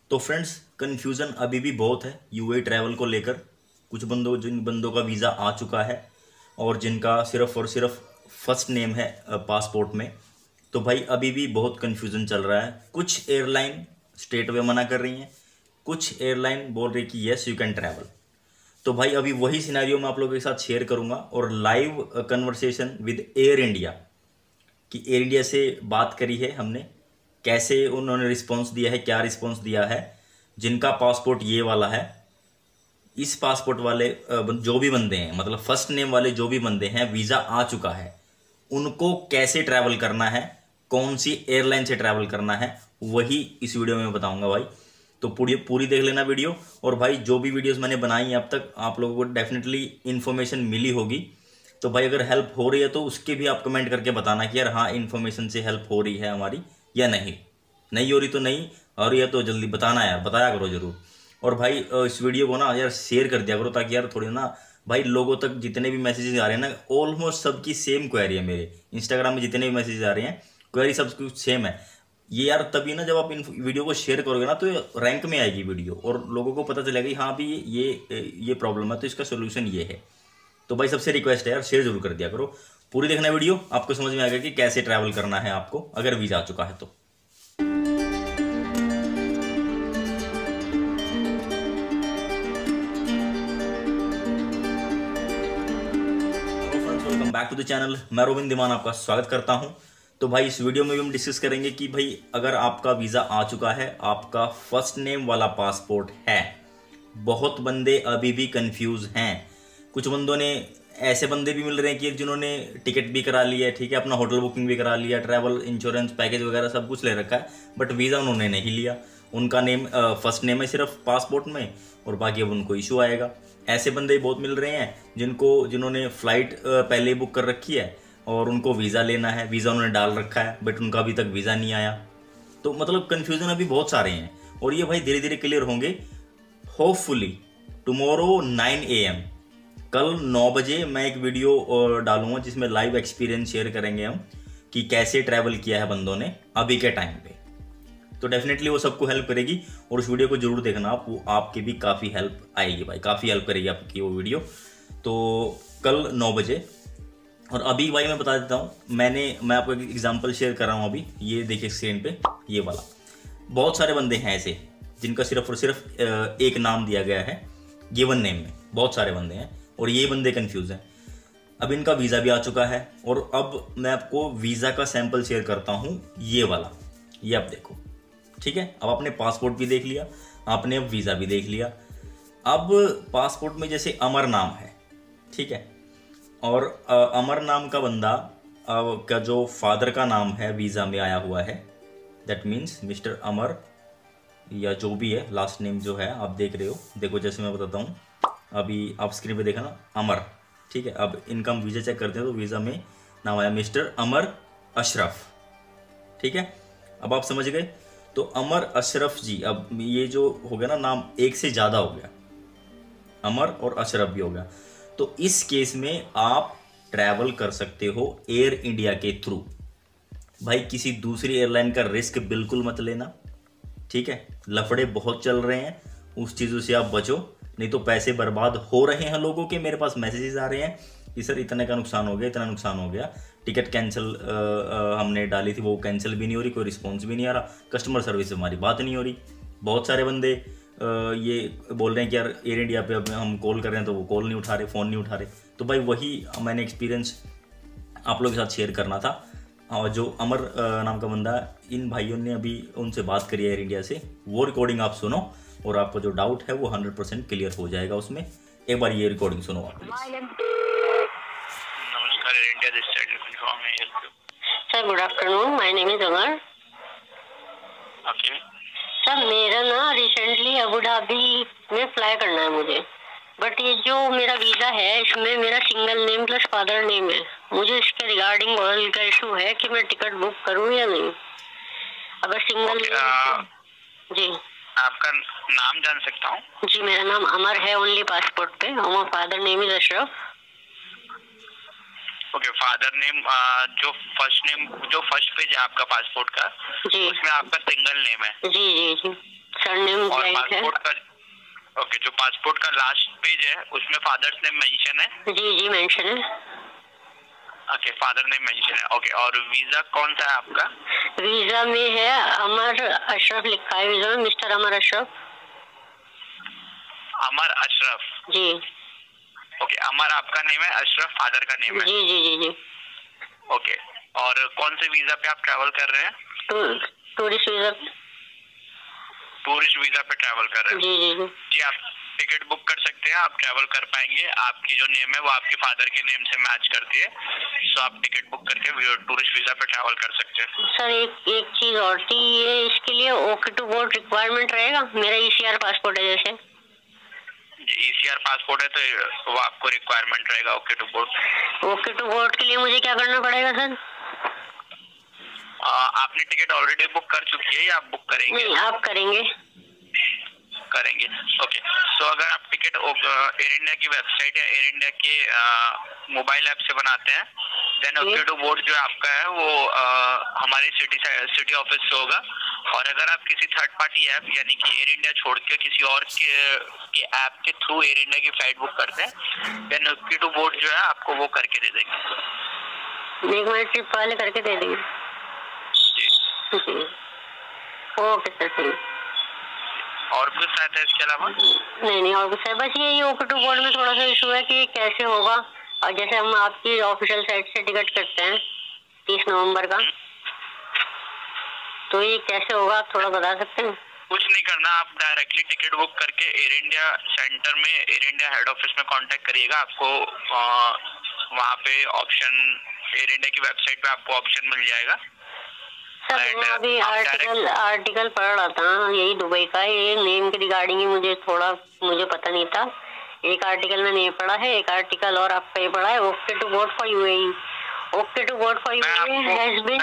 तो friends confusion अभी भी बहुत है यूएई ट्रैवल को लेकर। कुछ जिन बंदों का वीज़ा आ चुका है और जिनका सिर्फ और सिर्फ फर्स्ट नेम है पासपोर्ट में, तो भाई अभी भी बहुत कन्फ्यूज़न चल रहा है। कुछ एयरलाइन स्ट्रेट वे मना कर रही हैं, कुछ एयरलाइन बोल रही कि यस यू कैन ट्रैवल। तो भाई अभी वही सिनेरियो मैं आप लोगों के साथ शेयर करूंगा और live conversation with air India कि एयर इंडिया से बात करी है हमने, कैसे उन्होंने रिस्पॉन्स दिया है, क्या रिस्पॉन्स दिया है। जिनका पासपोर्ट ये वाला है, इस पासपोर्ट वाले जो भी बंदे हैं, मतलब फर्स्ट नेम वाले जो भी बंदे हैं, वीज़ा आ चुका है, उनको कैसे ट्रैवल करना है, कौन सी एयरलाइन से ट्रैवल करना है, वही इस वीडियो में बताऊंगा भाई। तो पूरी देख लेना वीडियो। और भाई जो भी वीडियोस मैंने बनाई हैं अब तक, आप लोगों को डेफिनेटली इन्फॉर्मेशन मिली होगी। तो भाई अगर हेल्प हो रही है तो उसके भी आप कमेंट करके बताना कि यार हाँ इन्फॉर्मेशन से हेल्प हो रही है हमारी या नहीं। नहीं हो रही तो नहीं हो रही है तो जल्दी बताना यार, बताया करो जरूर। और भाई इस वीडियो को ना यार शेयर कर दिया करो, ताकि यार थोड़ी ना भाई लोगों तक जितने भी मैसेजेस आ रहे हैं ना, ऑलमोस्ट सबकी सेम क्वेरी है। मेरे इंस्टाग्राम में जितने भी मैसेजेस आ रहे हैं, क्वेरी सब कुछ सेम है। ये यार तभी ना जब आप इन वीडियो को शेयर करोगे ना, तो रैंक में आएगी वीडियो और लोगों को पता चलेगा कि हाँ भी ये प्रॉब्लम है, तो इसका सोल्यूशन ये है। तो भाई सबसे रिक्वेस्ट है यार शेयर जरूर कर दिया करो। पूरी देखना वीडियो, आपको समझ में आएगा कि कैसे ट्रैवल करना है आपको अगर वीजा आ चुका है तो। Welcome back to the channel, मैं रोबिन दीमान आपका स्वागत करता हूं। तो भाई इस वीडियो में भी हम डिस्कस करेंगे कि भाई अगर आपका वीज़ा आ चुका है, आपका फर्स्ट नेम वाला पासपोर्ट है, बहुत बंदे अभी भी कंफ्यूज हैं। कुछ बंदों ने, ऐसे बंदे भी मिल रहे हैं कि जिन्होंने टिकट भी करा लिया है, ठीक है, अपना होटल बुकिंग भी करा लिया, ट्रैवल इंश्योरेंस पैकेज वगैरह सब कुछ ले रखा है, बट वीज़ा उन्होंने नहीं लिया। उनका नेम फर्स्ट नेम है सिर्फ पासपोर्ट में और बाकी अब उनको इशू आएगा। ऐसे बंदे भी बहुत मिल रहे हैं जिन्होंने फ़्लाइट पहले ही बुक कर रखी है और उनको वीज़ा लेना है, वीज़ा उन्होंने डाल रखा है बट उनका अभी तक वीज़ा नहीं आया। तो मतलब कन्फ्यूज़न अभी बहुत सारे हैं और ये भाई धीरे धीरे क्लियर होंगे। होपफुली टुमारो 9 AM, कल 9 बजे मैं एक वीडियो डालूंगा जिसमें लाइव एक्सपीरियंस शेयर करेंगे हम कि कैसे ट्रैवल किया है बंदों ने अभी के टाइम पे। तो डेफिनेटली वो सबको हेल्प करेगी और उस वीडियो को जरूर देखना आप, वो आपकी भी काफ़ी हेल्प आएगी भाई, काफ़ी हेल्प करेगी आपकी वो वीडियो। तो कल 9 बजे। और अभी भाई मैं बता देता हूँ, मैं आपको एक एग्जांपल शेयर कर रहा हूँ अभी। ये देखिए स्क्रीन पे ये वाला, बहुत सारे बंदे हैं ऐसे जिनका सिर्फ और सिर्फ एक नाम दिया गया है गिवन नेम में, बहुत सारे बंदे हैं और ये बंदे कंफ्यूज हैं। अब इनका वीज़ा भी आ चुका है और अब मैं आपको वीज़ा का सैंपल शेयर करता हूँ, ये वाला, ये आप देखो, ठीक है। अब आपने पासपोर्ट भी देख लिया, आपने अब वीज़ा भी देख लिया। अब पासपोर्ट में जैसे अमर नाम है, ठीक है, और अमर नाम का बंदा का जो फादर का नाम है वीज़ा में आया हुआ है, दैट मीन्स मिस्टर अमर या जो भी है लास्ट नेम जो है आप देख रहे हो। देखो जैसे मैं बताता हूँ, अभी आप स्क्रीन पे देखा ना अमर, ठीक है। अब इनका हम वीज़ा चेक करते हैं तो वीज़ा में नाम आया मिस्टर अमर अशरफ, ठीक है। अब आप समझ गए, तो अमर अशरफ जी, अब ये जो हो गया ना नाम एक से ज़्यादा हो गया, अमर और अशरफ भी हो गया। तो इस केस में आप ट्रैवल कर सकते हो एयर इंडिया के थ्रू। भाई किसी दूसरी एयरलाइन का रिस्क बिल्कुल मत लेना, ठीक है। लफड़े बहुत चल रहे हैं, उस चीज़ों से आप बचो, नहीं तो पैसे बर्बाद हो रहे हैं लोगों के। मेरे पास मैसेजेस आ रहे हैं कि सर इतने का नुकसान हो गया, इतना नुकसान हो गया, टिकट कैंसिल हमने डाली थी वो कैंसिल भी नहीं हो रही, कोई रिस्पॉन्स भी नहीं आ रहा, कस्टमर सर्विस से हमारी बात नहीं हो रही। बहुत सारे बंदे ये बोल रहे हैं कि यार एयर इंडिया पे अब हम कॉल कर रहे हैं तो वो कॉल नहीं उठा रहे, फ़ोन नहीं उठा रहे। तो भाई वही मैंने एक्सपीरियंस आप लोगों के साथ शेयर करना था। और जो अमर नाम का बंदा, इन भाइयों ने अभी उनसे बात करी है एयर इंडिया से, वो रिकॉर्डिंग आप सुनो और आपको जो डाउट है वो 100% क्लियर हो जाएगा उसमें। एक बार ये रिकॉर्डिंग सुनो आप प्लीज। नमस्कार, air India this side, how may I help you? Sir good afternoon, my name is Amar. Okay sir मेरा ना रिसेंटली अबू धाबी में फ्लाई करना है मुझे, बट ये जो मेरा वीज़ा है इसमें मेरा single name plus father name है। मुझे इसके रिगार्डिंग ऑयल का इशू है कि मैं टिकट बुक करूं या नहीं। अगर सिंगल जी, आपका नाम जान सकता हूँ? जी मेरा नाम अमर है ओनली पासपोर्ट पे, और my father name is Ashraf. Okay, father name जो फर्स्ट पेज है आपका पासपोर्ट का, जी उसमें आपका सिंगल नेम है। जी जी जी, सरनेम पासपोर्ट का, ओके, जो पासपोर्ट का लास्ट पेज है उसमें फादर्स नेम मेंशन है? जी मेंशन है। ओके, फादर नेम मेंशन है, ओके। और वीजा कौन सा है आपका? वीजा में है अमर अशरफ लिखा है, वीजा में मिस्टर अमर अशरफ। अमर अशरफ जी। ओके, अमर आपका नेम है, अशरफ फादर का नेम है? जी जी जी जी। ओके, और कौन से वीजा पे आप ट्रैवल कर रहे हैं? Tourist visa. टूरिस्ट वीजा पे ट्रैवल कर रहे हैं? जी जी जी। जी, आप टिकट बुक कर सकते हैं, आप ट्रैवल कर पाएंगे। आपकी जो नेम है वो आपके फादर के नेम से मैच करती है, सो आप टिकट बुक करके टूरिस्ट वीजा पे ट्रैवल कर सकते हैं। सर एक चीज और थी, ये इसके लिए ओके टू बोर्ड रिक्वायरमेंट रहेगा? मेरा ईसीआर पासपोर्ट है जैसे। ईसीआर पासपोर्ट है तो वो आपको रिक्वायरमेंट रहेगा okay to board. Okay to board के लिए मुझे क्या करना पड़ेगा सर? आपने टिकट ऑलरेडी बुक कर चुकी है या आप बुक करेंगे? नहीं, आप करेंगे। करेंगे, ओके। सो अगर आप टिकट एयर इंडिया की वेबसाइट या एयर इंडिया के मोबाइल ऐप से बनाते हैं, देन ओके टू बोर्ड जो आपका है वो हमारे सिटी ऑफिस से होगा। और अगर आप किसी थर्ड पार्टी ऐप यानी कि एयर इंडिया छोड़ के किसी और के ऐप के थ्रू एयर इंडिया की फ्लाइट बुक करते हैं, देन ओके टू बोर्ड जो है आपको वो करके दे देंगे। एक मिनट ट्रिप वाले करके दे देंगे। जी, ओके सर, ठीक। और कुछ सहायता है इसके अलावा? नहीं और कुछ है, बस ये ओके टू बोर्ड में थोड़ा सा इशू है कि कैसे होगा। और जैसे हम आपकी ऑफिशियल साइट से टिकट करते हैं 30 नवंबर का, तो ये कैसे होगा आप थोड़ा बता सकते हैं? कुछ नहीं करना, आप डायरेक्टली टिकट बुक करके एयर इंडिया सेंटर में, एयर इंडिया हेड ऑफिस में कांटेक्ट करिएगा। आपको वहाँ पे ऑप्शन, एयर इंडिया की वेबसाइट पे आपको ऑप्शन मिल जाएगा। सर मैं अभी आर्टिकल पढ़ रहा था यही दुबई का, ये नेम के रिगार्डिंग ही मुझे पता नहीं था। एक आर्टिकल मैंने ये पढ़ा है, एक आर्टिकल और आपका ये पढ़ा है, okay to board for UAE. Okay to board for UAE has been.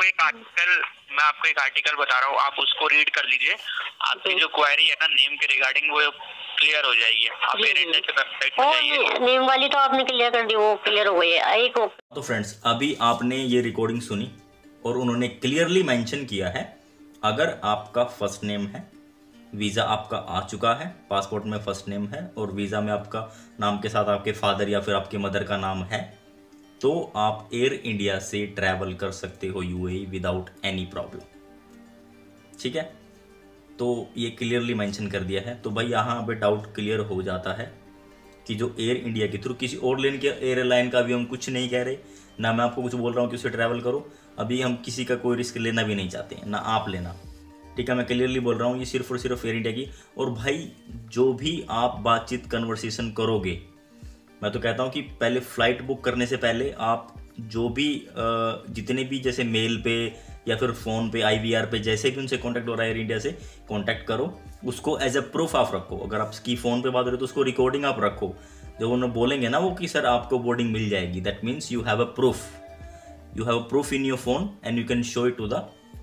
मैं आपको एक आर्टिकल बता रहा हूँ, आप उसको रीड कर लीजिए। आपकी जो क्वेरी है ना नेम के रिगार्डिंग वो क्लियर हो जाएगी। आप एयर इंडिया की वेबसाइट पे जाइए। नेम वाली तो आपने क्लियर कर दी, वो क्लियर हो गई है। तो फ्रेंड्स, अभी आपने ये रिकॉर्डिंग सुनी और उन्होंने क्लियरली मेंशन किया है, अगर आपका फर्स्ट नेम है, वीज़ा आपका आ चुका है, पासपोर्ट में फर्स्ट नेम है और वीज़ा में आपका नाम के साथ आपके फादर या फिर आपके मदर का नाम है, तो आप एयर इंडिया से ट्रैवल कर सकते हो यूएई विदाउट एनी प्रॉब्लम। ठीक है, तो ये क्लियरली मेंशन कर दिया है। तो भाई यहाँ पे डाउट क्लियर हो जाता है कि जो एयर इंडिया के थ्रू, किसी और एयरलाइन का भी हम कुछ नहीं कह रहे, ना मैं आपको कुछ बोल रहा हूँ कि उसे ट्रैवल करो। अभी हम किसी का कोई रिस्क लेना भी नहीं चाहते हैं, ना आप लेना। ठीक है, मैं क्लियरली बोल रहा हूँ, ये सिर्फ और सिर्फ एयर इंडिया की। और भाई जो भी आप बातचीत कन्वर्सेशन करोगे, मैं तो कहता हूँ कि पहले फ्लाइट बुक करने से पहले आप जो भी जितने भी जैसे मेल पे या फिर फ़ोन पे, IVR पे, जैसे भी उनसे कांटेक्ट हो रहा है एयर इंडिया से, कांटेक्ट करो, उसको एज अ प्रूफ आप रखो। अगर आपकी फ़ोन पे बात हो रही है तो उसको रिकॉर्डिंग आप रखो। जब उन्हें बोलेंगे ना वो कि सर आपको बोर्डिंग मिल जाएगी, that means you have a proof, you have a proof in your phone and you can show it to the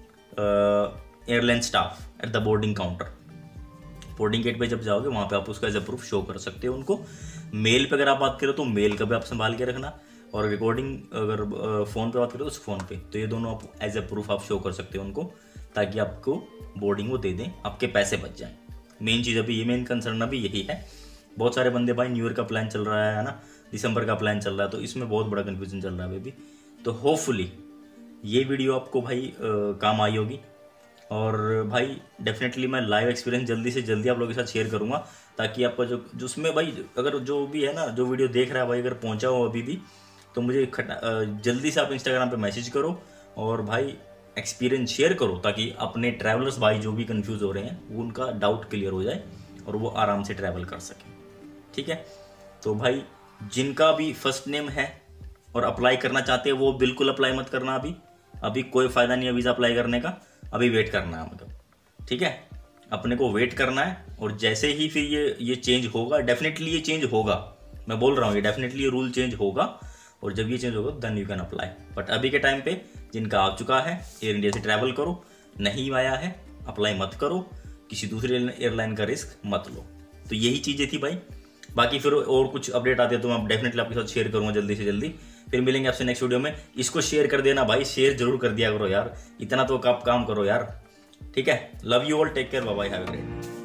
airline staff at the boarding counter। Boarding gate पे जब जाओगे वहाँ पे आप उसका एज ए प्रूफ शो कर सकते हो उनको। मेल पे अगर आप बात करो तो मेल का भी आप संभाल के रखना, और रिकॉर्डिंग अगर फ़ोन पे बात करो तो उस फ़ोन पे, तो ये दोनों आप एज ए प्रूफ आप शो कर सकते हो उनको, ताकि आपको बोर्डिंग वो दे दें, आपके पैसे बच जाएँ। मेन चीज़ अभी ये, मेन कंसर्न अभी यही है। बहुत सारे बंदे भाई न्यू ईयर का प्लान चल रहा है ना, दिसंबर का प्लान चल रहा है, तो इसमें बहुत बड़ा कन्फ्यूजन चल रहा है बेबी। तो होपफुली ये वीडियो आपको भाई काम आई होगी। और भाई डेफिनेटली मैं लाइव एक्सपीरियंस जल्दी से जल्दी आप लोगों के साथ शेयर करूंगा, ताकि आपका जो उसमें भाई अगर जो भी है ना, जो वीडियो देख रहा है भाई, अगर पहुंचा हो अभी भी, तो मुझे जल्दी से आप इंस्टाग्राम पे मैसेज करो और भाई एक्सपीरियंस शेयर करो, ताकि अपने ट्रैवलर्स भाई जो भी कंफ्यूज हो रहे हैं वो उनका डाउट क्लियर हो जाए और वो आराम से ट्रैवल कर सकें। ठीक है, तो भाई जिनका भी फर्स्ट नेम है और अप्लाई करना चाहते हैं वो बिल्कुल अप्लाई मत करना। अभी कोई फ़ायदा नहीं है वीज़ा अप्लाई करने का, अभी वेट करना है मतलब। ठीक है, अपने को वेट करना है, और जैसे ही फिर ये चेंज होगा, डेफिनेटली ये चेंज होगा, मैं बोल रहा हूँ ये डेफिनेटली ये रूल चेंज होगा, और जब ये चेंज होगा then you can apply. But अभी के टाइम पे जिनका आ चुका है एयर इंडिया से ट्रैवल करो, नहीं आया है अप्लाई मत करो, किसी दूसरी एयरलाइन का रिस्क मत लो। तो यही चीज़ें थी भाई। बाकी फिर और कुछ अपडेट आते हैं तो मैं डेफिनेटली आपके साथ शेयर करूंगा जल्दी से जल्दी। फिर मिलेंगे आपसे नेक्स्ट वीडियो में। इसको शेयर कर देना भाई, शेयर जरूर कर दिया करो यार, इतना तो आप काम करो यार। ठीक है, love you all, take care, bye bye, have a great day.